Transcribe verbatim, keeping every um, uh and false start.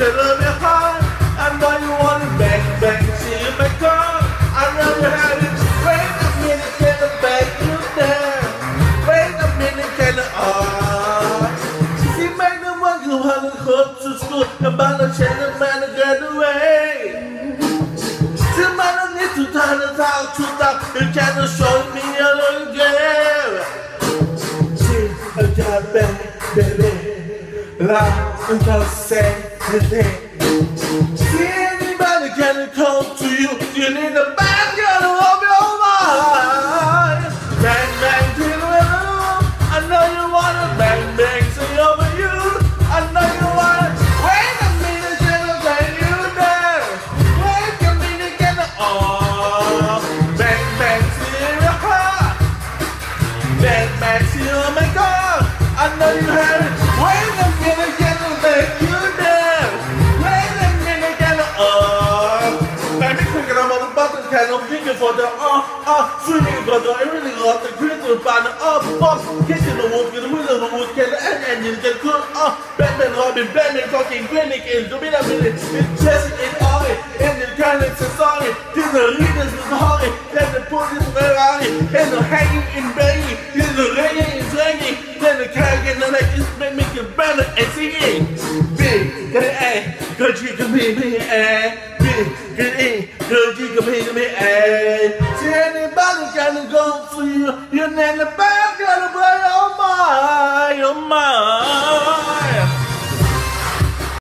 love me hard. I know you wanna bang bang, see you my girl. I know you have it. Wait a minute, can I bang you there? Wait a minute, can I ah? See, make the one you wanna go to school. About to change the man to get away. See, man, I need to turn it out to talk. You can't show me a little game. See, I got bang, baby. Love and just say the thing. See, anybody can come to you. You need a bad girl of your mind. Bang, bang, till the room. I know you wanna bang, bang, see over you. I know you wanna. Wait a minute, till I bang you there. Wait a minute, get the oh. Bang, bang, see your heart. Bang, bang, see oh my God. I know you have it. Wait a minute, can I make you there? Wait a minute, can I oh. Baby, quick, I'm on the button, can I pick it for the oh, oh. Swinging for the everything off the grid to find the oh, box. Kissing the wood, in the middle of the wood, can the end engine get good oh. Batman, Robin, Batman, talking, grinning in the middle of it. It's just in all it, and the kind of sorry. This the leaders is hard, then the put this around it, and the hanging in banging, this the ringing is ringing. Then the car getting the like this make me get better and singing. Big, good A, good G can be me A. Big, good E, good G can be me A. See anybody can go for you, you need the bad, gotta play on my, on my.